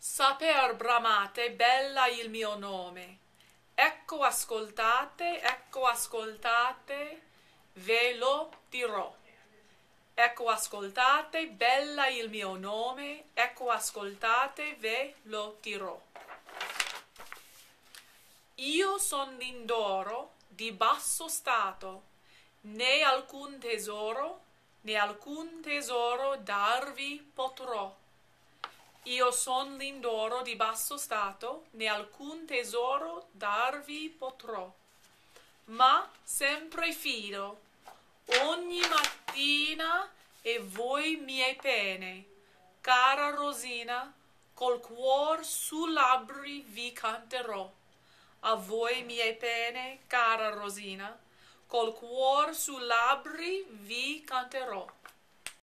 Saper bramate, bella il mio nome. Ecco ascoltate, ve lo dirò. Ecco ascoltate, bella il mio nome. Ecco ascoltate, ve lo dirò. Io son lindoro di basso stato, né alcun tesoro darvi potrò. Io son lindoro di basso stato, né alcun tesoro darvi potrò. Ma sempre fido, ogni mattina e voi miei pene, cara Rosina, col cuor su labbri vi canterò. A voi miei pene, cara Rosina, col cuor su labbri vi canterò.